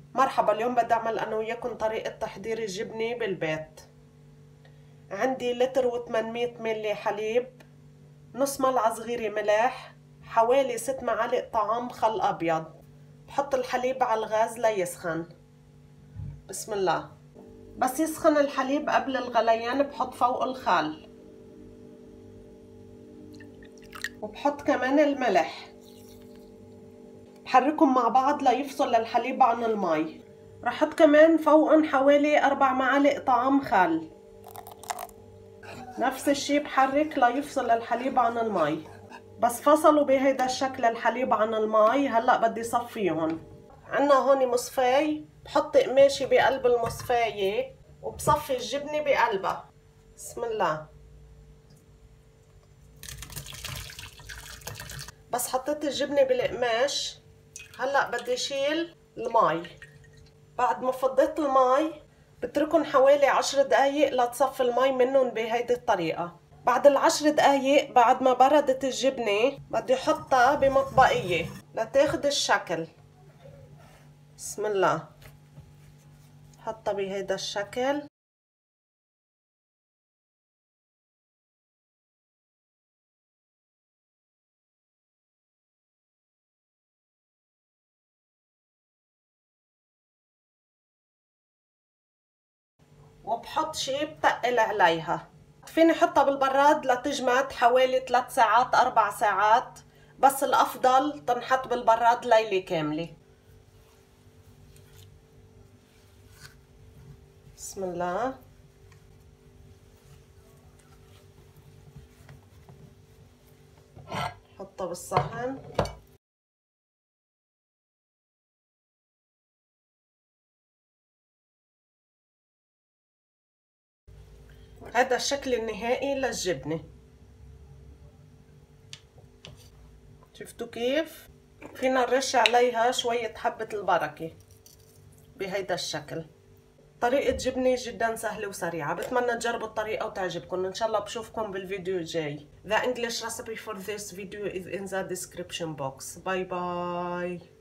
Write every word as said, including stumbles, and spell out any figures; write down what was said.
مرحبا، اليوم بدي اعمل انا وياكم طريقة تحضير الجبنة بالبيت. عندي لتر وثمانمية ملي حليب، نص ملعقة صغيرة ملح، حوالي ست معالق طعام خل ابيض. بحط الحليب على الغاز ليسخن. بسم الله. بس يسخن الحليب قبل الغليان بحط فوق الخل، وبحط كمان الملح. بحركهم مع بعض ليفصل الحليب عن المي. رح احط كمان فوقهم حوالي اربع معالق طعام خل. نفس الشي بحرك ليفصل الحليب عن المي. بس فصلوا بهيدا الشكل الحليب عن المي. هلا بدي صفيهم. عنا هون مصفاي، بحط قماشة بقلب المصفاية وبصفي الجبنة بقلبها. بسم الله. بس حطيت الجبنة بالقماش. هلا بدي شيل المي. بعد ما فضيت المي بتركن حوالي عشر دقايق لتصفي المي منهم بهيدي الطريقة. بعد العشر دقايق بعد ما بردت الجبنة بدي احطها بمطبقية لتاخد الشكل. بسم الله. حطها بهيدا الشكل. وبحط شي بتقل عليها. فيني حطها بالبراد لتجمد حوالي ثلاث ساعات اربع ساعات، بس الافضل تنحط بالبراد ليلة كاملة. بسم الله. حطها بالصحن. هذا الشكل النهائي للجبنة. شفتوا كيف؟ فينا نرش عليها شوية حبة البركة بهيدا الشكل. طريقة جبنة جدا سهلة وسريعة. بتمنى تجربوا الطريقة وتعجبكم. ان شاء الله بشوفكم بالفيديو الجاي. The English recipe for this video is in the description box. Bye bye.